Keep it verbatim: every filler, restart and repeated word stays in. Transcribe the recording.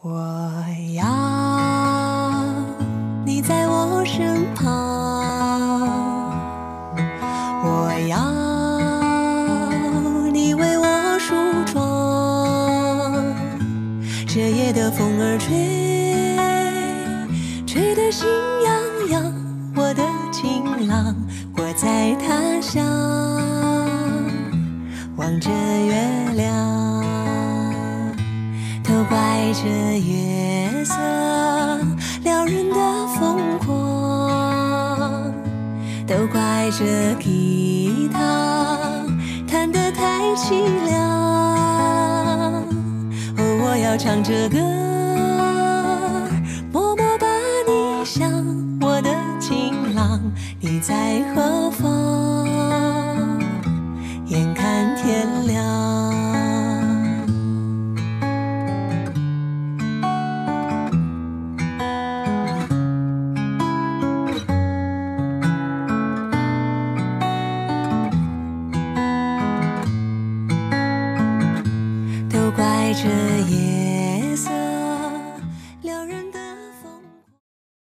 我要你在我身旁，我要你为我梳妆。这夜的风儿吹，吹得心痒痒，我的情郎，我在他乡望着月亮，都怪这月色撩人的疯狂，都怪这吉他弹得太凄凉。哦，我要唱着歌默默把你想，我的情郎，你在何方？眼看天亮。都怪这夜